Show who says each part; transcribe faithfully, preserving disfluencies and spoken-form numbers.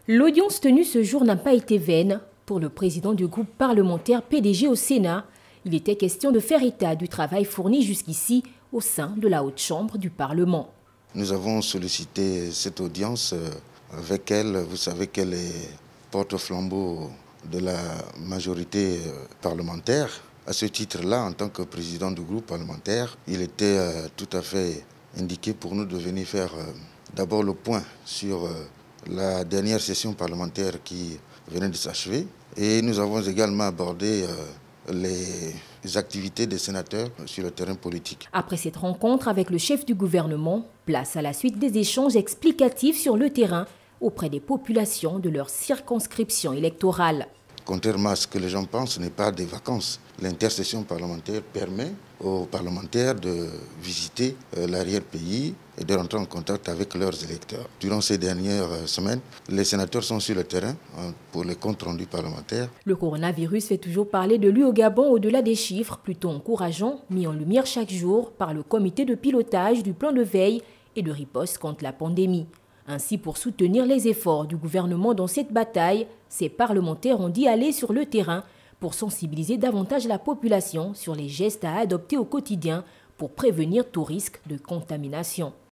Speaker 1: L'audience tenue ce jour n'a pas été vaine. Pour le président du groupe parlementaire P D G au Sénat, il était question de faire état du travail fourni jusqu'ici au sein de la Haute Chambre du Parlement.
Speaker 2: Nous avons sollicité cette audience. Avec elle, vous savez qu'elle est porte-flambeau de la majorité parlementaire. À ce titre-là, en tant que président du groupe parlementaire, il était tout à fait indiqué pour nous de venir faire d'abord le point sur la dernière session parlementaire qui venait de s'achever. Et nous avons également abordé les activités des sénateurs sur le terrain politique.
Speaker 1: Après cette rencontre avec le chef du gouvernement, place à la suite des échanges explicatifs sur le terrain auprès des populations de leur circonscription électorale.
Speaker 2: Contrairement à ce que les gens pensent, ce n'est pas des vacances. L'intercession parlementaire permet aux parlementaires de visiter l'arrière-pays et de rentrer en contact avec leurs électeurs. Durant ces dernières semaines, les sénateurs sont sur le terrain pour les comptes rendus parlementaires.
Speaker 1: Le coronavirus fait toujours parler de lui au Gabon au-delà des chiffres plutôt encourageants, mis en lumière chaque jour par le comité de pilotage du plan de veille et de riposte contre la pandémie. Ainsi, pour soutenir les efforts du gouvernement dans cette bataille, ces parlementaires ont dit aller sur le terrain pour sensibiliser davantage la population sur les gestes à adopter au quotidien pour prévenir tout risque de contamination.